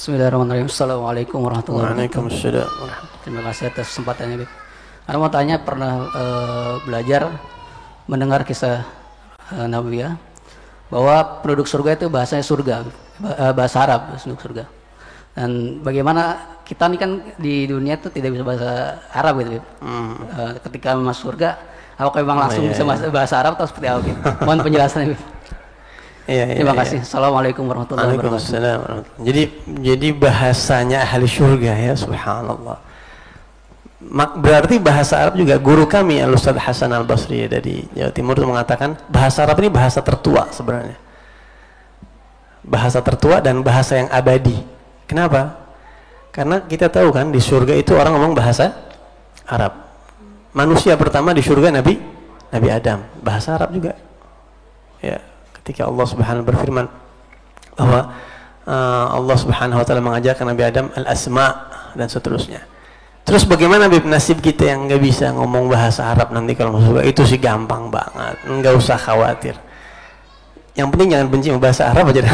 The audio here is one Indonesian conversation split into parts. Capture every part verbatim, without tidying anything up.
Bismillahirrahmanirrahim. Assalamualaikum warahmatullahi wabarakatuh. Waalaikumsalam. Terima kasih atas kesempatannya, Bib. Saya mau tanya, pernah uh, belajar mendengar kisah uh, Nabawiyah bahwa penduduk surga itu bahasanya surga, uh, bahasa Arab, penduduk surga. Dan bagaimana kita ini kan di dunia itu tidak bisa bahasa Arab gitu, Bib. Hmm. Uh, ketika masuk surga, apakah memang langsung oh, iya, bisa bahasa, bahasa Arab atau seperti apa, Bib? Mohon penjelasannya, Bib. Iya, iya, Terima iya. kasih. Assalamualaikum warahmatullahi wabarakatuh. Jadi jadi bahasanya ahli surga ya, subhanallah. Mak, berarti bahasa Arab juga guru kami Al-Ustaz Hasan Al-Basri dari Jawa Timur itu mengatakan bahasa Arab ini bahasa tertua sebenarnya. Bahasa tertua dan bahasa yang abadi. Kenapa? Karena kita tahu kan di surga itu orang ngomong bahasa Arab. Manusia pertama di surga Nabi Nabi Adam, bahasa Arab juga. Ya. Ketika Allah Subhanahu berfirman bahwa uh, Allah Subhanahu wa taala mengajarkan Nabi Adam al-asma dan seterusnya. Terus bagaimana Bib, nasib kita yang nggak bisa ngomong bahasa Arab nanti kalau masuk surga? Itu sih gampang banget, nggak usah khawatir. Yang penting jangan benci bahasa Arab aja.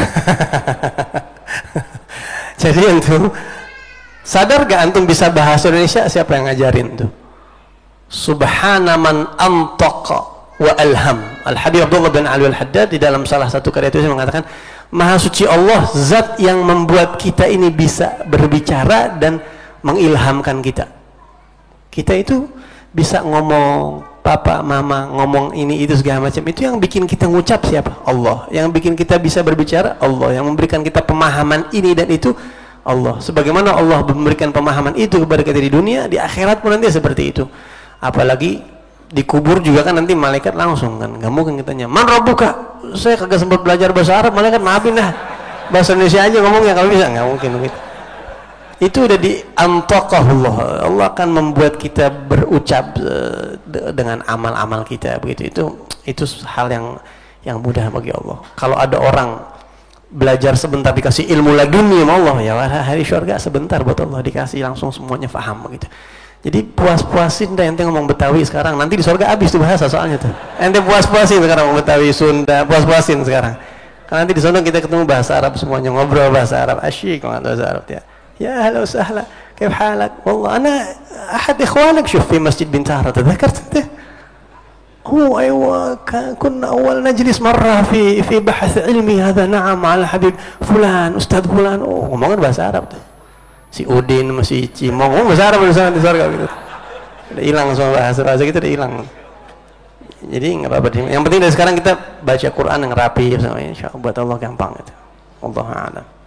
Jadi antum sadar gak antum bisa bahasa Indonesia? Siapa yang ngajarin tuh? Subhana man antaqa wa alham. Al-Habib Abdullah bin Ali Al-Haddad di dalam salah satu karya itu mengatakan, Maha suci Allah, zat yang membuat kita ini bisa berbicara dan mengilhamkan kita. Kita itu bisa ngomong papa, mama, ngomong ini itu segala macam. Itu yang bikin kita ngucap siapa? Allah. Yang bikin kita bisa berbicara Allah. Yang memberikan kita pemahaman ini dan itu Allah. Sebagaimana Allah memberikan pemahaman itu kepada kita di dunia, di akhirat pun nanti seperti itu. Apalagi dikubur juga kan nanti malaikat langsung kan, nggak mungkin kitanya man rabbuka, saya kagak sempat belajar bahasa Arab, malaikat maafin dah, bahasa Indonesia aja ngomongnya kalau bisa, nggak mungkin begitu. Itu udah di antaqahullah, Allah akan membuat kita berucap uh, de dengan amal-amal kita begitu. Itu itu hal yang yang mudah bagi Allah. Kalau ada orang belajar sebentar dikasih ilmu laduni sama Allah, ya hari syurga sebentar buat Allah dikasih langsung semuanya faham begitu. Jadi puas-puasin dah ente ngomong Betawi sekarang, nanti di surga habis tuh bahasa soalnya tuh. Ente puas-puasin sekarang ngomong Betawi, Sunda, puas-puasin sekarang. Karena nanti di sana kita ketemu bahasa Arab semuanya, ngobrol bahasa Arab, asyik ngomong bahasa Arab ya. Ya halo sahla, كيف حالك؟ والله أنا أحد إخوانك شوف في مسجد بن طاهرة تذكرت أنت؟ هو أيوة كنا أول نجلس مرة في في بحث علمي هذا نعم على الحبيب فلان أستاذ فلان. Oh ngomongin bahasa Arab tuh. Si Udin masih Cimong, oh bahasa Arab di sana di surga gitu. Udah hilang semua bahasa-bahasa kita udah hilang. Jadi nggak apa-apa. Yang penting dari sekarang kita baca Quran yang rapi, insya Allah buat Allah gampang gitu. Wallahu a'lam.